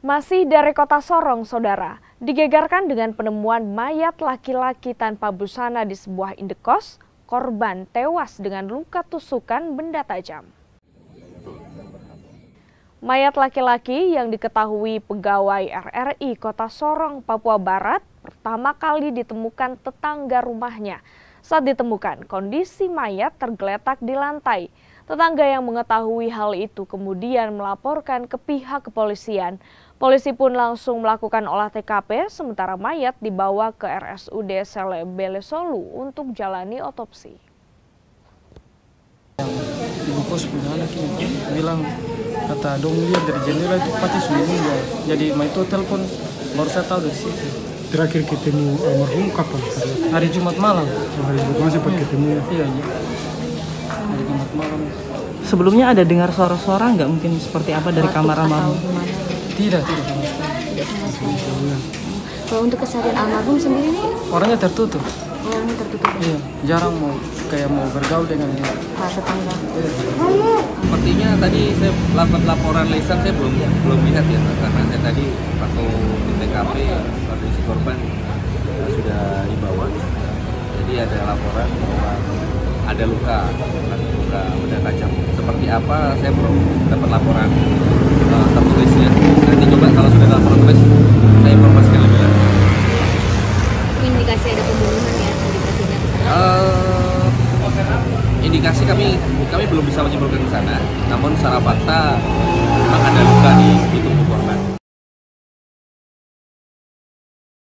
Masih dari kota Sorong, saudara, digegarkan dengan penemuan mayat laki-laki tanpa busana di sebuah indekos. Korban tewas dengan luka tusukan benda tajam. Mayat laki-laki yang diketahui pegawai RRI Kota Sorong, Papua Barat, pertama kali ditemukan tetangga rumahnya. Saat ditemukan, kondisi mayat tergeletak di lantai. Tetangga yang mengetahui hal itu kemudian melaporkan ke pihak kepolisian. Polisi pun langsung melakukan olah TKP, sementara mayat dibawa ke RSUD Sele Belesolu untuk jalani otopsi. Ibu kos punya anak ini bilang, kata dong lihat dari jendela itu pasti sudah meninggal. Jadi itu telepon, baru saya tahu dari situ. Terakhir ketemu almarhum kapan? Hari Jumat malam. Hari Jumat malam sempat ketemu ya? Iya. Hari Jumat malam. Sebelumnya ada dengar suara-suara nggak mungkin seperti apa dari kamar almarhum? Tidak sama sekali. Kalau untuk keseharian almarhum sendiri nih? Orangnya tertutup. Orangnya tertutup. Iya, jarang mau bergaul dengan tetangga. Sepertinya tadi saya lakukan laporan lisan, saya belum lihat ya, karena saya tadi waktu di TKP kondisi korban sudah dibawa. Jadi ada laporan bahwa ada luka benda tajam. Seperti apa saya belum dapat laporan tertulisnya. Nanti coba kalau sudah ada laporan tertulis saya informasikan lebih lanjut. Indikasi ada pembunuhan ya, indikasinya ke sana? Indikasi kami belum bisa menyimpulkan ke sana. Namun secara fakta memang ada luka di tubuh korban.